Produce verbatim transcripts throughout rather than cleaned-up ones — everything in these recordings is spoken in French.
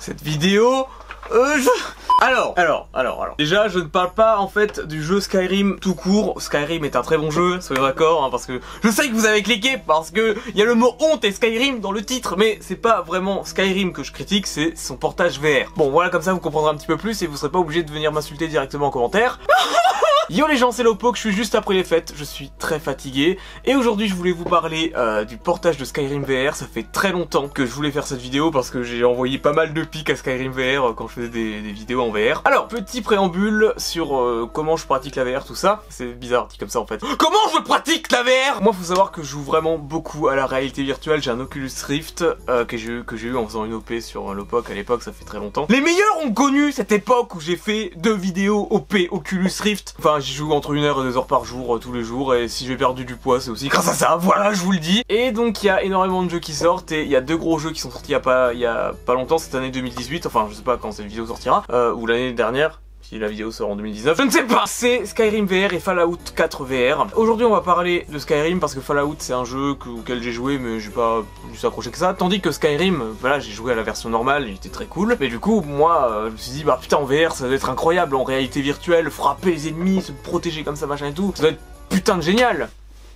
cette vidéo. Euh, je... Alors, alors, alors, alors. Déjà, je ne parle pas en fait du jeu Skyrim tout court. Skyrim est un très bon jeu, soyons d'accord, hein, parce que je sais que vous avez cliqué parce que il y a le mot honte et Skyrim dans le titre, mais c'est pas vraiment Skyrim que je critique, c'est son portage V R. Bon, voilà, comme ça vous comprendrez un petit peu plus et vous serez pas obligé de venir m'insulter directement en commentaire. Yo les gens, c'est Lowpoke, je suis juste après les fêtes, je suis très fatigué et aujourd'hui je voulais vous parler euh, du portage de Skyrim V R. Ça fait très longtemps que je voulais faire cette vidéo parce que j'ai envoyé pas mal de pics à Skyrim V R euh, quand je faisais des, des vidéos en V R. Alors, petit préambule sur euh, comment je pratique la V R, tout ça. C'est bizarre dit comme ça en fait. Comment je pratique la V R? Moi faut savoir que je joue vraiment beaucoup à la réalité virtuelle. J'ai un Oculus Rift euh, que j'ai eu, que j'ai eu en faisant une O P sur euh, Lowpoke à l'époque, ça fait très longtemps. Les meilleurs ont connu cette époque où j'ai fait deux vidéos O P Oculus Rift. Enfin, j'y joue entre une heure et deux heures par jour, euh, tous les jours, et si j'ai perdu du poids, c'est aussi grâce à ça, voilà, je vous le dis. Et donc, il y a énormément de jeux qui sortent, et il y a deux gros jeux qui sont sortis il y a pas, il y a pas longtemps, cette année deux mille dix-huit, enfin, je sais pas quand cette vidéo sortira, euh, ou l'année dernière. Si la vidéo sort en deux mille dix-neuf, je ne sais pas. C'est Skyrim V R et Fallout quatre V R. Aujourd'hui on va parler de Skyrim parce que Fallout c'est un jeu que, auquel j'ai joué mais j'ai pas plus accroché que ça. Tandis que Skyrim, voilà, j'ai joué à la version normale, il était très cool. Mais du coup moi euh, je me suis dit bah putain en V R ça doit être incroyable en réalité virtuelle, frapper les ennemis, se protéger comme ça machin et tout. Ça doit être putain de génial.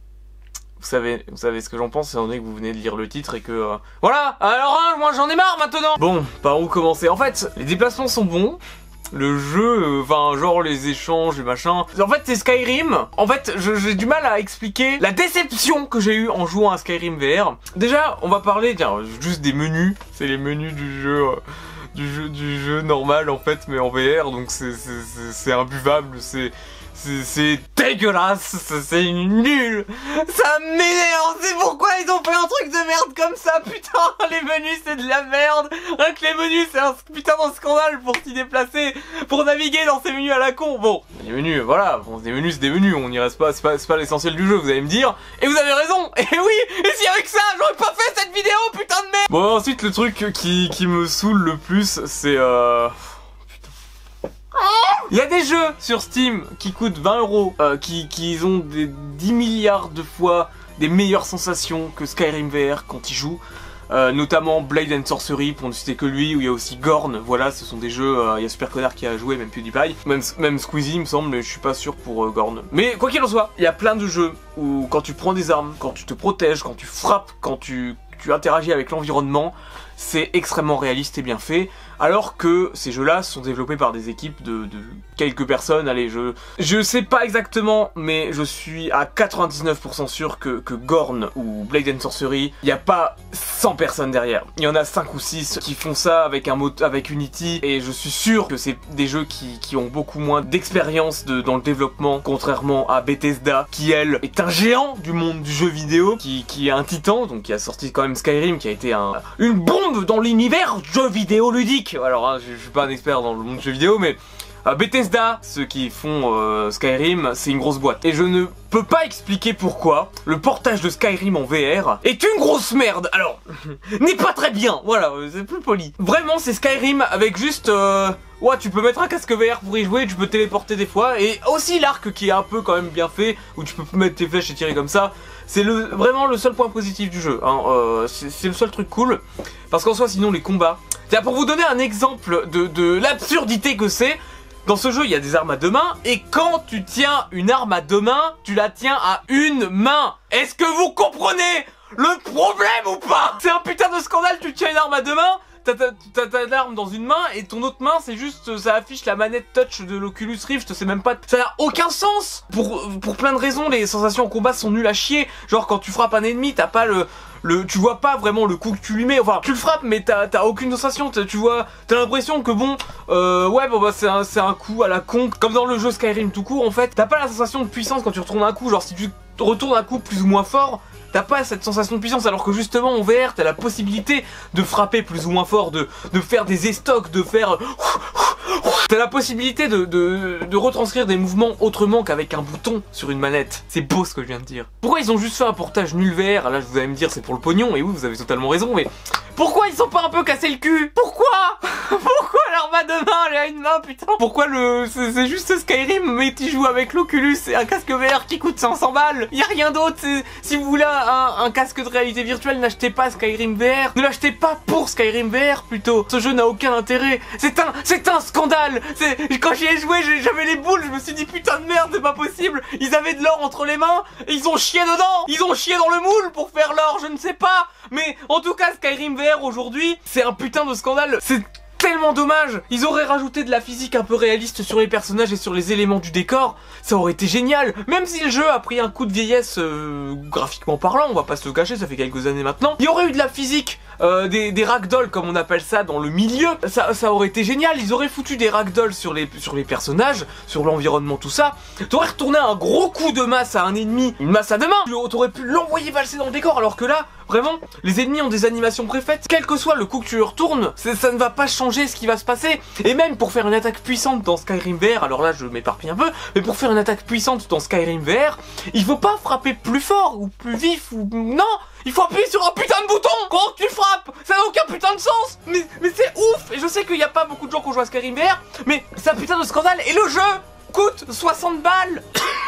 Vous savez, vous savez ce que j'en pense, étant donné que vous venez de lire le titre et que... Euh... Voilà. Alors hein, moi j'en ai marre maintenant. Bon, par où commencer? En fait, les déplacements sont bons. Le jeu, enfin euh, genre les échanges, les machins. En fait c'est Skyrim. En fait j'ai du mal à expliquer la déception que j'ai eue en jouant à Skyrim V R. Déjà on va parler tiens, juste des menus. C'est les menus du jeu, euh, du jeu du jeu normal en fait mais en V R. Donc c'est imbuvable, c'est... C'est dégueulasse, c'est nul, ça m'énerve, c'est pourquoi ils ont fait un truc de merde comme ça, putain, les menus c'est de la merde, rien que les menus c'est un putain de scandale pour s'y déplacer, pour naviguer dans ces menus à la con. Bon, les menus, voilà, bon, des menus c'est des menus, on n'y reste pas, c'est pas, pas l'essentiel du jeu, vous allez me dire, et vous avez raison, et oui, et si avec ça j'aurais pas fait cette vidéo, putain de merde. Bon ensuite le truc qui, qui me saoule le plus c'est euh... il y a des jeux sur Steam qui coûtent vingt euros, euh, qui, qui ont des dix milliards de fois des meilleures sensations que Skyrim V R quand ils jouent. Euh, notamment Blade and Sorcery pour ne citer que lui, où il y a aussi Gorn, voilà, ce sont des jeux, euh, il y a Super Connard qui a joué, même PewDiePie, même, même Squeezie il me semble, mais je suis pas sûr pour euh, Gorn. Mais quoi qu'il en soit, il y a plein de jeux où quand tu prends des armes, quand tu te protèges, quand tu frappes, quand tu, tu interagis avec l'environnement, c'est extrêmement réaliste et bien fait, alors que ces jeux-là sont développés par des équipes de, de quelques personnes. Allez, je je sais pas exactement, mais je suis à quatre-vingt-dix-neuf pour cent sûr que, que Gorn ou Blade and Sorcery, il n'y a pas cent personnes derrière. Il y en a cinq ou six qui font ça avec un mot, avec Unity, et je suis sûr que c'est des jeux qui, qui ont beaucoup moins d'expérience de, dans le développement, contrairement à Bethesda, qui elle est un géant du monde du jeu vidéo, qui, qui est un titan, donc qui a sorti quand même Skyrim, qui a été un, une bombe dans l'univers jeu vidéo ludique. Alors hein, je, je suis pas un expert dans le monde du jeu vidéo, mais euh, Bethesda, ceux qui font euh, Skyrim, c'est une grosse boîte. Et je ne peux pas expliquer pourquoi le portage de Skyrim en V R est une grosse merde. Alors, n'est pas très bien, voilà, c'est plus poli. Vraiment c'est Skyrim avec juste... Euh... Ouais, tu peux mettre un casque V R pour y jouer, tu peux téléporter des fois, et aussi l'arc qui est un peu quand même bien fait, où tu peux mettre tes flèches et tirer comme ça. C'est le, vraiment le seul point positif du jeu, hein. euh, c'est le seul truc cool, parce qu'en soi sinon les combats... Tiens, pour vous donner un exemple de, de l'absurdité que c'est, dans ce jeu il y a des armes à deux mains, et quand tu tiens une arme à deux mains, tu la tiens à une main. Est-ce que vous comprenez le problème ou pas? C'est un putain de scandale, tu tiens une arme à deux mains, t'as ta l'arme dans une main et ton autre main c'est juste, ça affiche la manette touch de l'Oculus Rift, je sais même pas, ça n'a aucun sens. Pour, pour plein de raisons, les sensations en combat sont nulles à chier. Genre quand tu frappes un ennemi, t'as pas le... Le, tu vois pas vraiment le coup que tu lui mets, enfin tu le frappes mais t'as aucune sensation, tu vois, t'as l'impression que bon, euh, ouais bon bah c'est un, un coup à la con, comme dans le jeu Skyrim tout court en fait, t'as pas la sensation de puissance quand tu retournes un coup, genre si tu retournes un coup plus ou moins fort, t'as pas cette sensation de puissance, alors que justement en V R t'as la possibilité de frapper plus ou moins fort, de, de faire des estocs, de faire... T'as la possibilité de, de, de retranscrire des mouvements autrement qu'avec un bouton sur une manette. C'est beau ce que je viens de dire. Pourquoi ils ont juste fait un portage nul V R? Là vous allez me dire c'est pour le pognon, et oui vous avez totalement raison, mais pourquoi ils sont pas un peu cassés le cul? Pourquoi? Pourquoi l'arme à deux mains elle a une main, putain. Pourquoi le... c'est juste Skyrim, mais tu joues avec l'Oculus et un casque V R qui coûte cinq cents balles. Y a rien d'autre. Si vous voulez un, un casque de réalité virtuelle, n'achetez pas Skyrim V R. Ne l'achetez pas pour Skyrim V R, plutôt. Ce jeu n'a aucun intérêt. C'est un... c'est un scandale. Quand j'y ai joué, j'avais les boules, je me suis dit putain de merde, c'est pas possible. Ils avaient de l'or entre les mains et ils ont chié dedans. Ils ont chié dans le moule pour faire l'or, je ne sais pas. Mais en tout cas, Skyrim V R aujourd'hui, c'est un putain de scandale. C'est tellement dommage. Ils auraient rajouté de la physique un peu réaliste sur les personnages et sur les éléments du décor. Ça aurait été génial. Même si le jeu a pris un coup de vieillesse euh, graphiquement parlant, on va pas se le cacher, ça fait quelques années maintenant. Il y aurait eu de la physique, euh, des, des ragdolls comme on appelle ça dans le milieu. Ça, ça aurait été génial. Ils auraient foutu des ragdolls sur les, sur les personnages, sur l'environnement, tout ça. T'aurais retourné un gros coup de masse à un ennemi, une masse à deux mains. T'aurais pu l'envoyer valser dans le décor, alors que là, vraiment, les ennemis ont des animations préfaites. Quel que soit le coup que tu retournes, ça ne va pas changer ce qui va se passer. Et même pour faire une attaque puissante dans Skyrim V R, alors là je m'éparpille un peu, mais pour faire une attaque puissante dans Skyrim V R, il faut pas frapper plus fort ou plus vif ou... Non, il faut appuyer sur un putain de bouton quand tu frappes. Ça n'a aucun putain de sens. Mais, mais c'est ouf. Et je sais qu'il n'y a pas beaucoup de gens qui ont joué à Skyrim V R, mais c'est un putain de scandale. Et le jeu coûte soixante balles.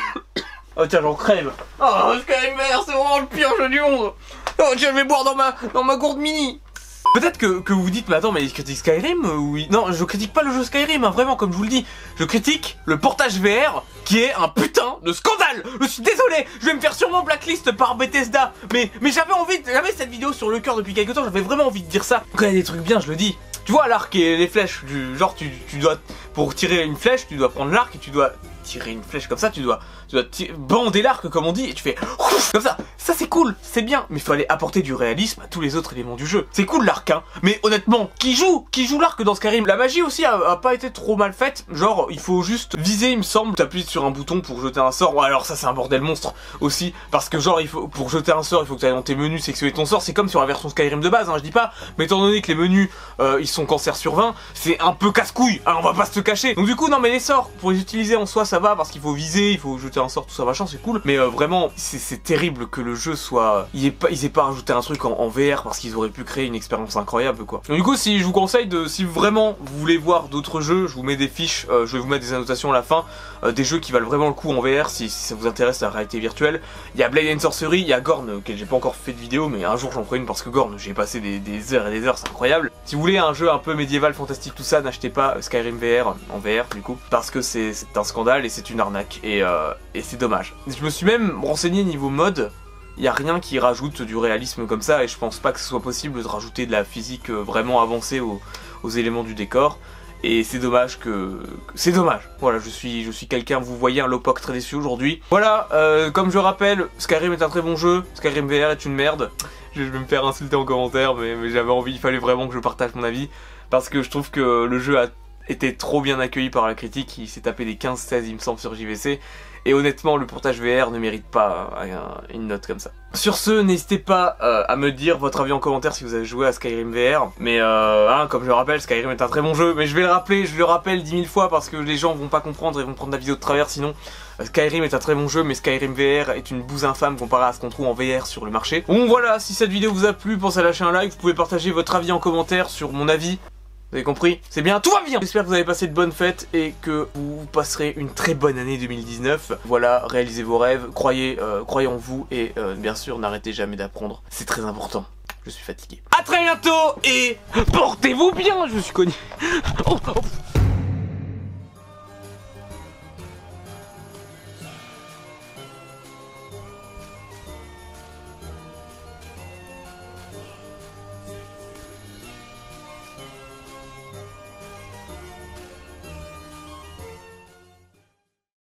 Oh tiens, j'en crève. Oh, Skyrim V R, c'est vraiment le pire jeu du monde. Oh tiens, je vais boire dans ma, dans ma gourde mini. Peut-être que, que vous vous dites, mais attends, mais il critique Skyrim ou il... Non, je critique pas le jeu Skyrim, hein, vraiment, comme je vous le dis. Je critique le portage V R, qui est un putain de scandale. Je suis désolé, je vais me faire sûrement blacklist par Bethesda. Mais, mais j'avais envie, de... j'avais cette vidéo sur le cœur depuis quelques temps, j'avais vraiment envie de dire ça. Quand il y a des trucs bien, je le dis. Tu vois l'arc et les flèches, du genre tu, tu dois, pour tirer une flèche, tu dois prendre l'arc et tu dois tirer une flèche comme ça, tu dois, tu dois bander l'arc comme on dit et tu fais ouf, comme ça. Ça c'est cool, c'est bien, mais il fallait apporter du réalisme à tous les autres éléments du jeu. C'est cool l'arc, hein, mais honnêtement, qui joue, qui joue l'arc dans Skyrim? La magie aussi a, a pas été trop mal faite, genre il faut juste viser, il me semble, t'appuies sur un bouton pour jeter un sort. Ouais, alors ça c'est un bordel monstre aussi, parce que genre il faut, pour jeter un sort, il faut que tu ailles dans tes menus, sélectionner ton sort. C'est comme sur la version Skyrim de base, hein, je dis pas, mais étant donné que les menus euh, ils sont cancer sur vingt, c'est un peu casse-couille, hein, on va pas se cacher. Donc du coup non, mais les sorts, pour les utiliser en soi ça va, parce qu'il faut viser, il faut jeter un sort, tout ça machin, c'est cool. Mais euh, vraiment, c'est terrible que le jeu soit... Il ait pas, ils aient pas rajouté un truc en, en V R, parce qu'ils auraient pu créer une expérience incroyable quoi. Donc du coup, si je vous conseille de... Si vraiment vous voulez voir d'autres jeux, je vous mets des fiches, euh, je vais vous mettre des annotations à la fin, euh, des jeux qui valent vraiment le coup en V R, si, si ça vous intéresse la réalité virtuelle. Il y a Blade and Sorcery, il y a Gorn, auquel j'ai pas encore fait de vidéo, mais un jour j'en ferai une, parce que Gorn, j'ai passé des, des heures et des heures, c'est incroyable. Si vous voulez un jeu un peu médiéval, fantastique, tout ça, n'achetez pas Skyrim V R en V R du coup, parce que c'est un scandale et c'est une arnaque, et, euh, et c'est dommage. Je me suis même renseigné niveau mode, il n'y a rien qui rajoute du réalisme comme ça, et je pense pas que ce soit possible de rajouter de la physique vraiment avancée aux, aux éléments du décor. Et c'est dommage que... C'est dommage. Voilà, je suis, je suis quelqu'un, vous voyez un Lowpoke très déçu aujourd'hui. Voilà, euh, comme je rappelle, Skyrim est un très bon jeu, Skyrim V R est une merde. Je vais me faire insulter en commentaire, mais, mais j'avais envie, il fallait vraiment que je partage mon avis. Parce que je trouve que le jeu a été trop bien accueilli par la critique, il s'est tapé des quinze seize il me semble sur J V C. Et honnêtement, le portage V R ne mérite pas un, une note comme ça. Sur ce, n'hésitez pas euh, à me dire votre avis en commentaire si vous avez joué à Skyrim V R. Mais euh, hein, comme je le rappelle, Skyrim est un très bon jeu. Mais je vais le rappeler, je le rappelle dix mille fois parce que les gens vont pas comprendre et vont prendre la vidéo de travers sinon. Euh, Skyrim est un très bon jeu, mais Skyrim V R est une bouse infâme comparé à ce qu'on trouve en V R sur le marché. Bon voilà, si cette vidéo vous a plu, pensez à lâcher un like. Vous pouvez partager votre avis en commentaire sur mon avis. Vous avez compris? C'est bien, tout va bien. J'espère que vous avez passé de bonnes fêtes et que vous passerez une très bonne année deux mille dix-neuf. Voilà, réalisez vos rêves, croyez, euh, croyez en vous et euh, bien sûr, n'arrêtez jamais d'apprendre. C'est très important. Je suis fatigué. A très bientôt et portez-vous bien. Je suis connu. Oh, oh.